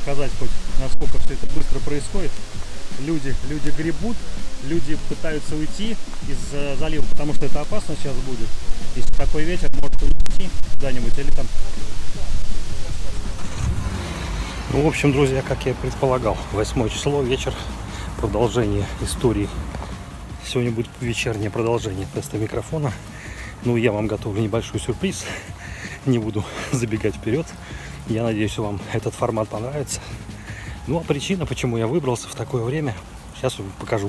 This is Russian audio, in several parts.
показать хоть, насколько все это быстро происходит. Люди гребут, люди пытаются уйти из залива, потому что это опасно сейчас будет. Если такой ветер, может уйти куда-нибудь или там. Ну, в общем, друзья, как я и предполагал, 8 число, вечер, продолжение истории. Сегодня будет вечернее продолжение теста микрофона. Ну, я вам готовлю небольшой сюрприз. Не буду забегать вперед. Я надеюсь, вам этот формат понравится. Ну, а причина, почему я выбрался в такое время, сейчас вам покажу.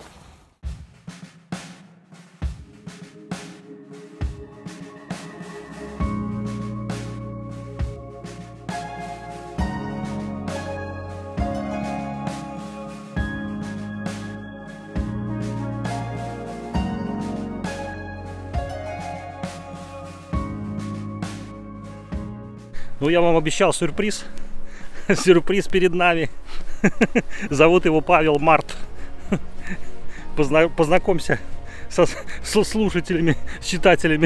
Ну, я вам обещал сюрприз. Сюрприз перед нами. Зовут его Павел Март. Познакомься со слушателями, с читателями.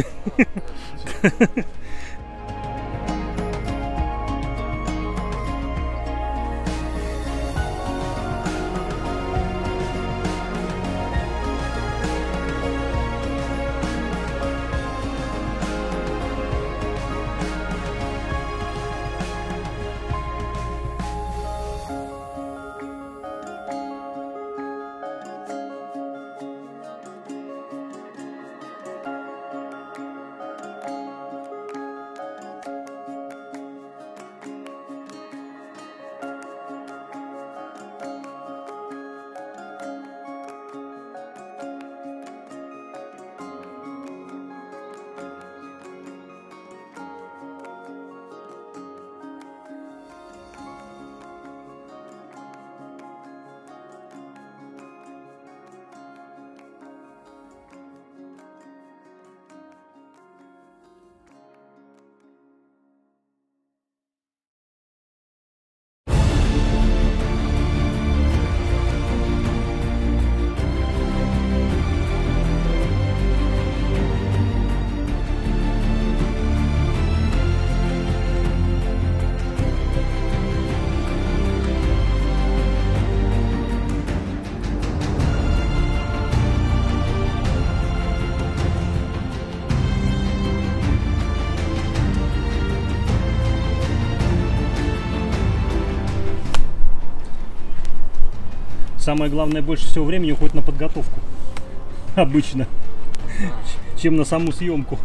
Самое главное, больше всего времени уходит на подготовку. Обычно. Чем на саму съемку.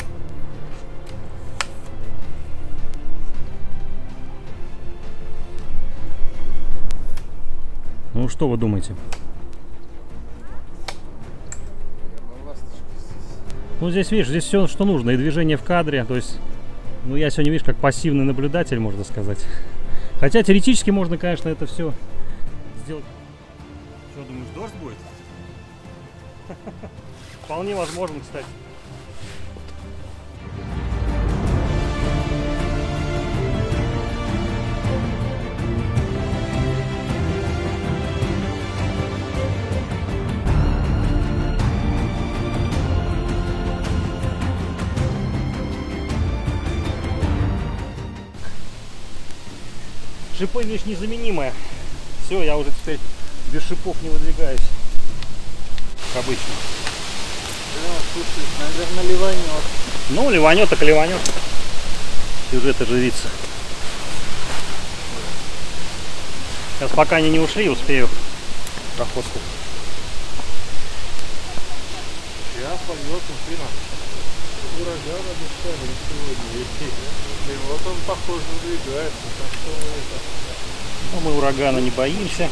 Ну, что вы думаете? Ну, здесь, видишь, здесь все, что нужно. И движение в кадре. То есть, ну, я сегодня, видишь, как пассивный наблюдатель, можно сказать. Хотя, теоретически можно, конечно, это все сделать. Что, думаешь, дождь будет? Вполне возможно, кстати. Шипы вещь незаменимая. Все, я уже теперь без шипов не выдвигаюсь. Как обычно. Да, слушай, наверное, ливанет. Ну, ливанет, так ливанет. Сюжет оживится. Сейчас, пока они не ушли, успею проходку. Сейчас пойдет, смотри, ураган обещали сегодня идти. И вот он, похоже, выдвигается. Так что это... Но мы урагана не боимся.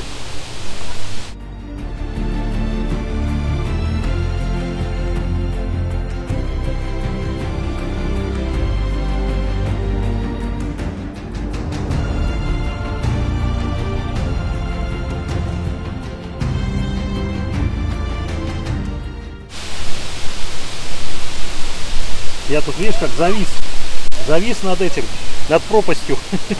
Я тут, видишь, как завис над этим, над пропастью.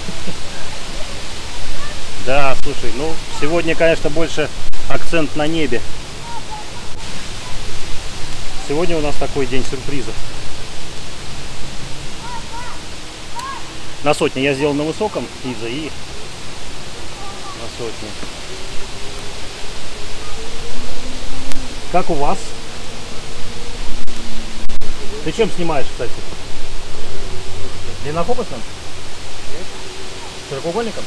Да, слушай, ну сегодня, конечно, больше акцент на небе. Сегодня у нас такой день сюрпризов. На сотне я сделал на высоком, Иза, и сотни. Как у вас? Ты чем снимаешь, кстати? Длиннофокусным? Нет. Широкоугольником?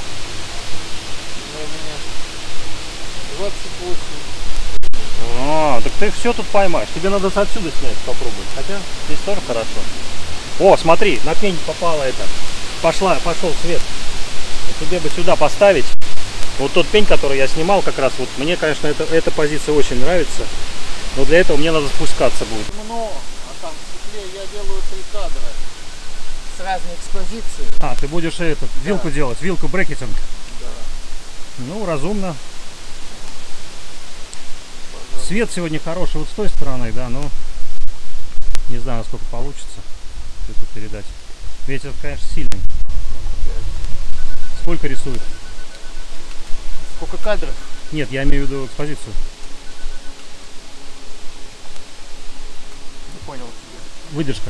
У меня 28. А, так ты все тут поймаешь. Тебе надо отсюда снять, попробовать. Хотя здесь тоже хорошо. О, смотри, на пень попала это. Пошел свет. И тебе бы сюда поставить. Вот тот пень, который я снимал, как раз вот мне, конечно, эта позиция очень нравится. Но для этого мне надо спускаться будет. Много, а там в стекле я делаю 3 кадра с разной экспозицией. А, ты будешь вилку делать, вилку брекетинг. Да. Ну, разумно. Свет сегодня хороший вот с той стороны, да, но не знаю, насколько получится это передать. Ветер, конечно, сильный. Сколько рисует? Сколько кадров? Нет, я имею в виду экспозицию. Не понял тебя. Выдержка.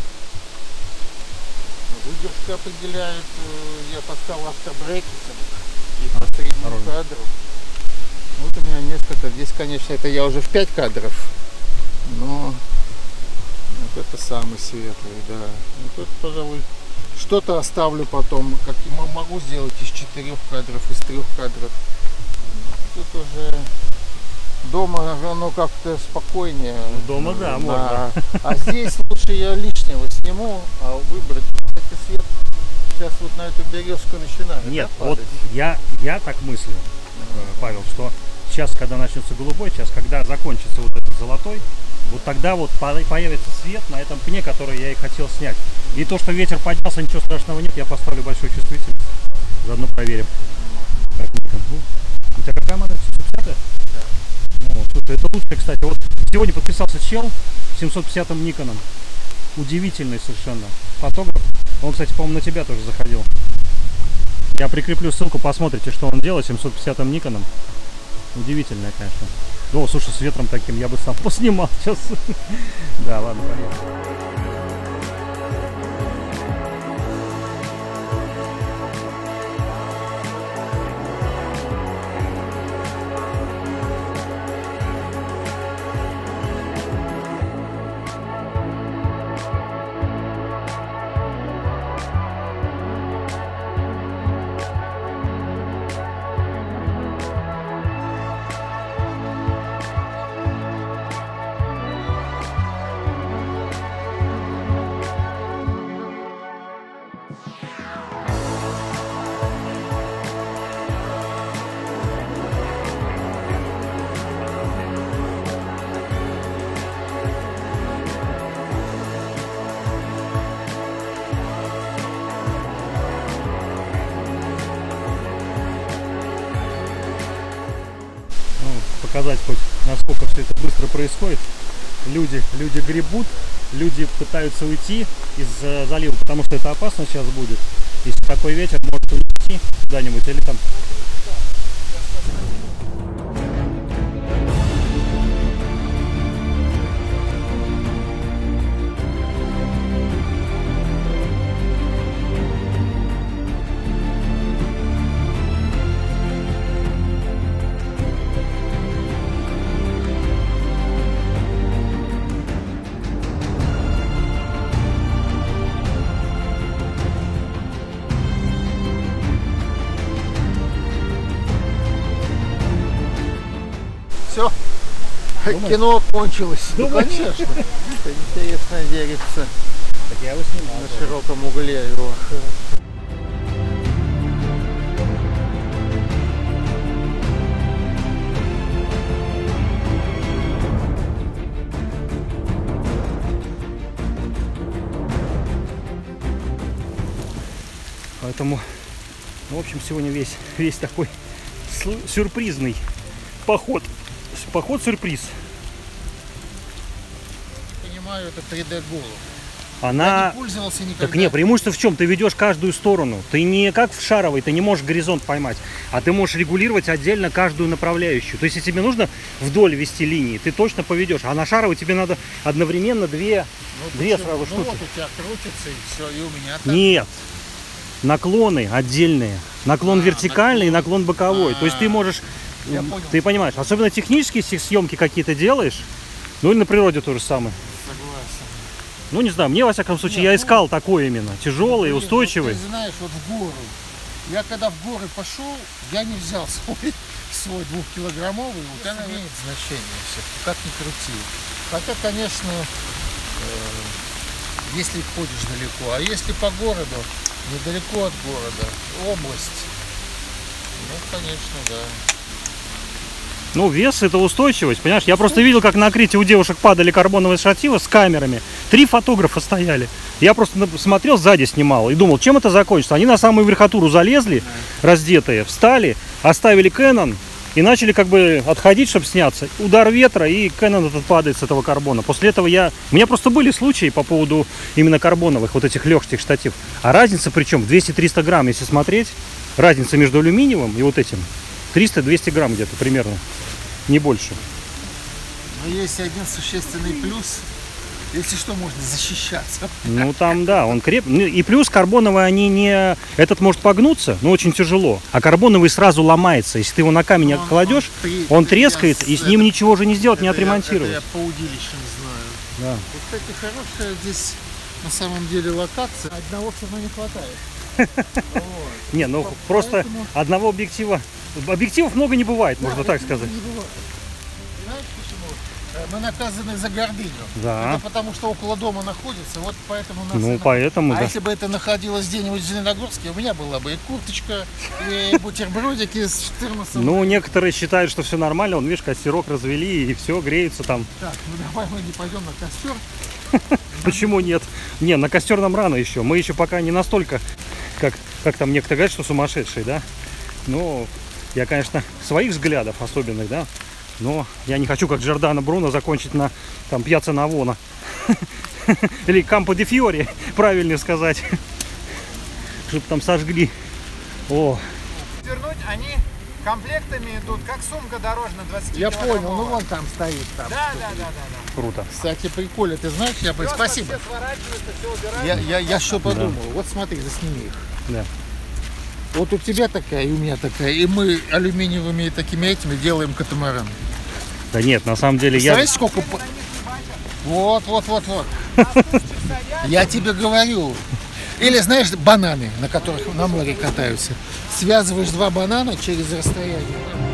Выдержка определяет, я поставил автобрекетинг и по среднему кадру. Вот у меня несколько, здесь, конечно, это я уже в 5 кадров, но вот это самый светлый, да. Ну, тут, пожалуй, что-то оставлю потом, как могу сделать из 4 кадров, из 3 кадров. Тут уже дома оно как-то спокойнее. Дома, да, можно. А здесь лучше я лишнего сниму, а выбрать, кстати, свет сейчас вот на эту березку начинает. Нет, да, вот я так мыслю, Павел, что сейчас, когда начнется голубой, сейчас, когда закончится вот этот золотой, вот тогда вот появится свет на этом пне, который я и хотел снять. И то, что ветер поднялся, ничего страшного нет, я поставлю большую чувствительность. Заодно проверим. У тебя какая модель? 750? Да. Ну, слушай, это лучше, кстати. Вот сегодня подписался чел 750-м Никоном. Удивительный совершенно фотограф. Он, кстати, по-моему, на тебя тоже заходил. Я прикреплю ссылку, посмотрите, что он делает 750-м Никоном. Удивительное, конечно. Ну, слушай, с ветром таким я бы сам поснимал сейчас. Да, ладно, поехали. Показать хоть насколько все это быстро происходит. Люди гребут, люди пытаются уйти из залива, потому что это опасно сейчас будет. Если такой ветер, может уйти куда-нибудь или там. Все, кино кончилось. Ну, конечно. Это интересно верится. Так я его снимал. На широком угле его. Поэтому, ну, в общем, сегодня весь такой сюрпризный поход. Поход-сюрприз. Понимаю, это 3D голубь. Она... Я не пользовался никогда. Так не, преимущество в чем? Ты ведешь каждую сторону. Ты не как в шаровой, ты не можешь горизонт поймать, а ты можешь регулировать отдельно каждую направляющую. То есть, если тебе нужно вдоль вести линии, ты точно поведешь. А на шаровой тебе надо одновременно две сразу ну, штуки. вот у тебя крутится и все, и у меня так. Нет. Наклоны отдельные. Наклон вертикальный и наклон боковой. То есть ты можешь, Я понял. ты понимаешь, особенно технические съемки какие-то делаешь, ну или на природе то же самое. Согласен. Ну не знаю, мне во всяком случае, я искал такой именно, тяжелый и Блин, устойчивый. Вот ты знаешь, вот в гору. Я когда в горы пошел, я не взял свой 2-килограммовый. Вот это имеет значение все, как ни крути. Хотя, конечно, если ходишь далеко, а если по городу, недалеко от города, область, ну, конечно, да. Ну, вес — это устойчивость, понимаешь? Я просто видел, как на Крите у девушек падали карбоновые штативы с камерами. 3 фотографа стояли. Я просто смотрел, сзади снимал и думал, чем это закончится. Они на самую верхотуру залезли, раздетые, встали, оставили Canon и начали как бы отходить, чтобы сняться. Удар ветра, и Canon этот падает с этого карбона. После этого у меня просто были случаи по поводу именно карбоновых, вот этих легких штатив. А разница причем в 200-300 грамм, если смотреть, разница между алюминиевым и вот этим. 300-200 грамм где-то примерно, не больше. Но есть один существенный плюс. Если что, можно защищаться. Ну там, да, он крепкий. И плюс карбоновые, они не... Этот может погнуться, но очень тяжело. А карбоновый сразу ломается. Если ты его на камень кладешь, он трескается, и с ним ничего уже не сделать, не отремонтировать. Я по удилищам знаю. Да. Вот, кстати, хорошая здесь на самом деле локация. Одного все равно не хватает. Вот. Не, ну просто одного объектива... Объективов много не бывает, можно так сказать. Не бывает. Знаешь почему? Мы наказаны за гордыню. Да. Это потому что около дома находится, вот поэтому нас. Ну, поэтому, а да. если бы это находилось где-нибудь в Зеленогорске, у меня была бы и курточка, и бутербродики с термосом. Ну, некоторые считают, что все нормально. Он, видишь, костерок развели, и все, греется там. Так, ну давай мы не пойдем на костер. Почему нет? Не, на костер нам рано еще. Мы еще пока не настолько, как там некоторые говорят, что сумасшедшие, да? Но я, конечно, своих взглядов особенных, да? Но я не хочу, как Джордано Бруно, закончить на там Пьяцца Навона. Или Кампо де Фьори, правильнее сказать. Чтобы там сожгли. О. Вернуть они комплектами идут, как сумка дорожная 20 Я килограммовая. понял, ну вон там стоит. Там. Да. Круто. Кстати, прикольно, ты знаешь, я бы... Просто Спасибо. все сворачиваются, все убирают. Я что подумал, вот смотри, засними их. Да. Вот у тебя такая, и у меня такая, и мы алюминиевыми такими этими делаем катамаран. Да нет, на самом деле я... Представляешь, сколько... Вот. Я тебе говорю. Или, знаешь, бананы, на которых на море катаются. Связываешь 2 банана через расстояние.